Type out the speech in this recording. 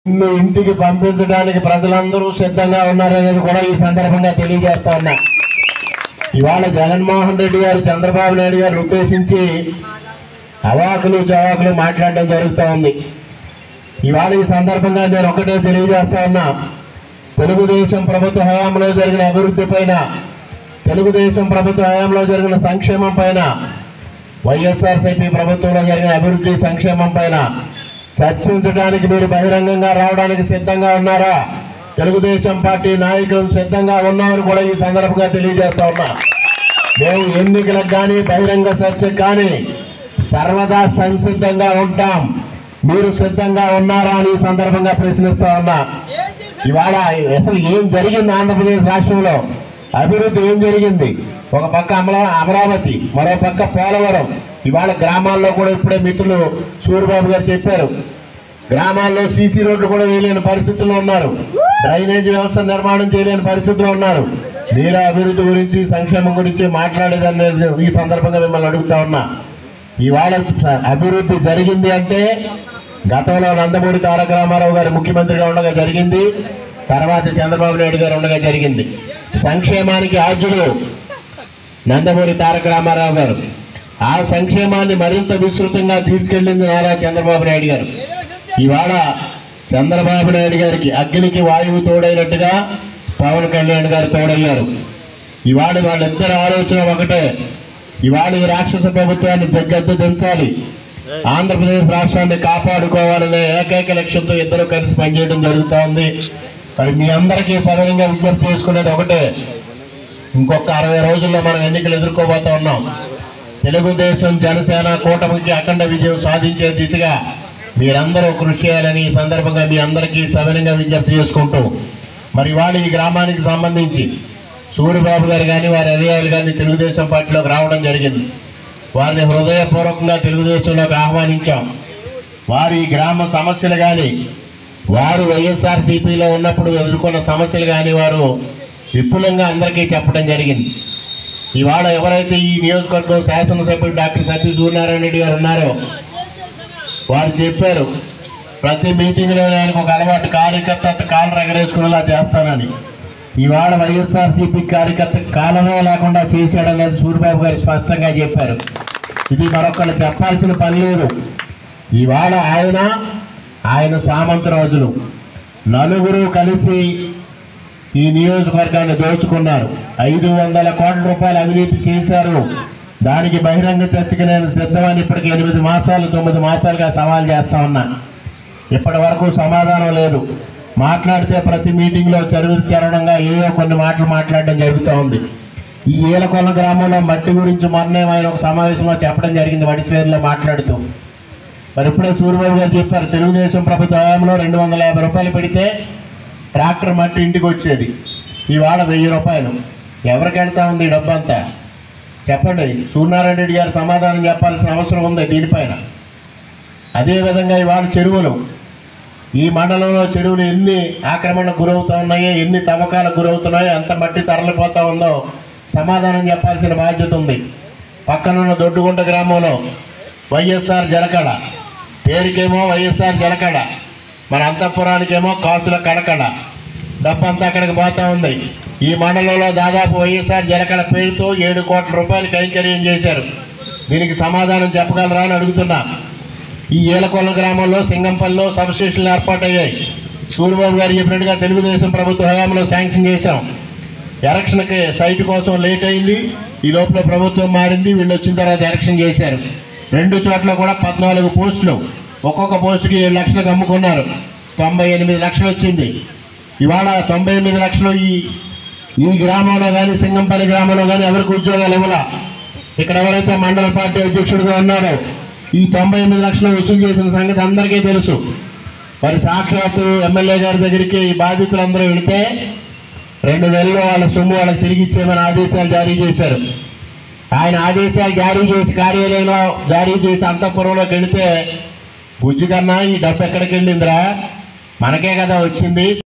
నిన్ను ఇంటికి పంపించడానికి ప్రజలందరూ సిద్ధంగా ఉన్నారనేది కూడా ఈ సందర్భంగా తెలియజేస్తా ఉన్నా. ఇవాళ జగన్మోహన్ రెడ్డి గారు చంద్రబాబు నాయుడు గారు ఉద్దేశించి అవాకులు చవాకులు మాట్లాడడం జరుగుతూ ఉంది. ఇవాళ ఈ సందర్భంగా నేను ఒకటే తెలియజేస్తా ఉన్నా, తెలుగుదేశం ప్రభుత్వ హయాంలో జరిగిన అభివృద్ధి పైన, తెలుగుదేశం ప్రభుత్వ హయాంలో జరిగిన సంక్షేమం పైన, వైఎస్ఆర్సీపీ ప్రభుత్వంలో జరిగిన అభివృద్ధి సంక్షేమం పైన చర్చించడానికి మీరు బహిరంగంగా రావడానికి సిద్ధంగా ఉన్నారా? తెలుగుదేశం పార్టీ నాయకులు సిద్ధంగా ఉన్నామని కూడా ఈ సందర్భంగా తెలియజేస్తా ఉన్నా. మేము ఎన్నికలకు కానీ బహిరంగ చర్చకు కానీ సర్వదా సంసిద్ధంగా ఉంటాం. మీరు సిద్ధంగా ఉన్నారా అని ఈ సందర్భంగా ప్రశ్నిస్తా ఉన్నా. ఇవాళ అసలు ఏం జరిగింది ఆంధ్రప్రదేశ్ రాష్ట్రంలో? అభివృద్ధి ఏం జరిగింది? ఒక పక్క అమరావతి, మరో పక్క పోలవరం. ఇవాళ గ్రామాల్లో కూడా ఇప్పుడే మిత్రులు సూర్యబాబు గారు చెప్పారు, గ్రామాల్లో సీసీ రోడ్లు కూడా వేయలేని పరిస్థితుల్లో ఉన్నారు, డ్రైనేజీ వ్యవస్థ నిర్మాణం చేయలేని పరిస్థితుల్లో ఉన్నారు. మీరు అభివృద్ధి గురించి, సంక్షేమం గురించి మాట్లాడేదాన్ని ఈ సందర్భంగా మిమ్మల్ని అడుగుతా ఉన్నా. ఇవాళ అభివృద్ధి జరిగింది అంటే గతంలో నందమూరి తారక రామారావు గారు ముఖ్యమంత్రిగా ఉండగా జరిగింది, తర్వాత చంద్రబాబు నాయుడు గారు ఉండగా జరిగింది. సంక్షేమానికి ఆద్యుడు నందమూరి తారక రామారావు గారు. ఆ సంక్షేమాన్ని మరింత విస్తృతంగా తీసుకెళ్లింది నారా చంద్రబాబు నాయుడు గారు. ఇవాళ చంద్రబాబు నాయుడు గారికి అగ్నికి వాయువు తోడైనట్టుగా పవన్ కళ్యాణ్ గారు తోడయ్యారు. ఇవాళ వాళ్ళిద్దరి ఆలోచన ఒకటే, ఇవాళ ఈ రాక్షస ప్రభుత్వాన్ని దగ్గర దించాలి, ఆంధ్రప్రదేశ్ రాష్ట్రాన్ని కాపాడుకోవాలనే ఏకైక లక్ష్యంతో ఇద్దరు కలిసి పనిచేయడం జరుగుతూ ఉంది. మరి మీ అందరికీ సవినయంగా విజ్ఞప్తి చేసుకునేది ఒకటే, ఇంకొక 60 రోజుల్లో మనం ఎన్నికలు ఎదుర్కోబోతా ఉన్నాం. తెలుగుదేశం జనసేన కూటమికి అఖండ విజయం సాధించే దిశగా మీరందరూ కృషి చేయాలని ఈ సందర్భంగా మీ అందరికీ సవినయంగా విజ్ఞప్తి చేసుకుంటూ, మరి ఇవాళ ఈ గ్రామానికి సంబంధించి సూర్యబాబు గారు కానీ వారి అధికారులు కానీ తెలుగుదేశం పార్టీలోకి రావడం జరిగింది. వారిని హృదయపూర్వకంగా తెలుగుదేశంలోకి ఆహ్వానించాం. వారి గ్రామ సమస్యలు కానీ, వారు వైఎస్ఆర్సీపీలో ఉన్నప్పుడు ఎదుర్కొన్న సమస్యలు కానీ వారు విపులంగా అందరికీ చెప్పడం జరిగింది. ఇవాళ ఎవరైతే ఈ నియోజకవర్గం శాసనసభ్యులు డాక్టర్ సతీ సూర్యనారాయణ రెడ్డి గారు ఉన్నారో వారు చెప్పారు, ప్రతి మీటింగ్లో ఆయనకు ఒక అలవాటు, కార్యకర్త కాలు ఎగరేసుకునేలా చేస్తానని. ఇవాళ వైఎస్ఆర్సీపీ కార్యకర్త కాలమే లేకుండా చేశాడనేది సూర్యబాబు గారు స్పష్టంగా చెప్పారు. ఇది మరొకళ్ళు చెప్పాల్సిన పని లేదు. ఇవాళ ఆయన సామంతరాజులు నలుగురు కలిసి ఈ నియోజకవర్గాన్ని దోచుకున్నారు. 500 కోట్ల రూపాయలు అవినీతి చేశారు. దానికి బహిరంగ చర్చకి నేను సిద్ధమని ఇప్పటికి 8 మాసాలు 9 మాసాలుగా సవాల్ చేస్తా ఉన్నా. ఇప్పటి వరకు సమాధానం లేదు. మాట్లాడితే ప్రతి మీటింగ్లో చరణంగా ఏవో కొన్ని మాటలు మాట్లాడడం జరుగుతూ ఉంది. ఈ ఏలకొల్ల గ్రామంలో మట్టి గురించి మొన్నే ఆయన ఒక సమావేశంలో చెప్పడం జరిగింది, వడిశ్వేరులో మాట్లాడుతూ. మరి ఇప్పుడే సూర్యబాబు గారు చెప్పారు, తెలుగుదేశం ప్రభుత్వ హయాంలో 250 రూపాయలు పెడితే ట్రాక్టర్ మట్టి ఇంటికి వచ్చేది. ఇవాళ 1000 రూపాయలు. ఎవరికి వెళ్తా ఉంది ఈ డబ్బంతా? చెప్పండి. సూర్యనారాయణ రెడ్డి గారు సమాధానం చెప్పాల్సిన అవసరం ఉంది దీనిపైన. అదేవిధంగా ఇవాళ చెరువులు, ఈ మండలంలో చెరువులు ఎన్ని ఆక్రమణకు గురవుతూ ఉన్నాయో, ఎన్ని తవ్వకాలకు గురవుతున్నాయో, ఎంత మట్టి తరలిపోతూ ఉందో సమాధానం చెప్పాల్సిన బాధ్యత ఉంది. పక్కనున్న దొడ్డుగుంట గ్రామంలో వైఎస్ఆర్ జలకళ, పేరుకేమో వైఎస్ఆర్ జలకళ, మన అంతఃపురానికేమో కాసుల కడకడ, డబ్బంతా అక్కడికి పోతూ ఉంది. ఈ మండలంలో దాదాపు వైఎస్ఆర్ జలకళ పేరుతో 7 కోట్ల రూపాయలు కైంకర్యం చేశారు. దీనికి సమాధానం చెప్పగలరా అని అడుగుతున్నా. ఈ ఏలకొల్ల గ్రామంలో సింగంపల్లిలో సబ్స్టేషన్లు ఏర్పాటయ్యాయి. సూర్యబాబు గారు చెప్పినట్టుగా తెలుగుదేశం ప్రభుత్వ హయాంలో శాంక్షన్ చేశాం. ఎలక్షన్కి సైట్ కోసం లేట్ అయింది. ఈ లోపల ప్రభుత్వం మారింది, వీళ్ళు వచ్చిన తర్వాత ఎలక్షన్ చేశారు. 2 చోట్ల కూడా 14 పోస్టులు, ఒక్కొక్క పోస్టుకి 7 లక్షలకు అమ్ముకున్నారు. 98 లక్షలు వచ్చింది. ఇవాళ 98 లక్షలు ఈ గ్రామంలో కానీ సింగంపల్లి గ్రామంలో కానీ ఎవరికి ఉద్యోగాలు ఇవ్వాల. ఇక్కడ ఎవరైతే మండల పార్టీ అధ్యక్షుడిగా ఉన్నారో ఈ 98 లక్షలు వసూలు చేసిన సంగతి అందరికీ తెలుసు. మరి సాక్షాత్తు ఎమ్మెల్యే గారి దగ్గరికి ఈ బాధితులందరూ వెళితే 2 నెలల్లో వాళ్ళ సొమ్ము వాళ్ళకి తిరిగి ఇచ్చేమని ఆదేశాలు జారీ చేశారు. ఆయన ఆదేశాలు జారీ చేసి కార్యాలయంలో జారీ చేసి అంతఃపురంలోకి వెళితే, బుజ్జి కన్నా ఈ డబ్బు ఎక్కడికి వెళ్ళిందిరా, మనకే కదా వచ్చింది.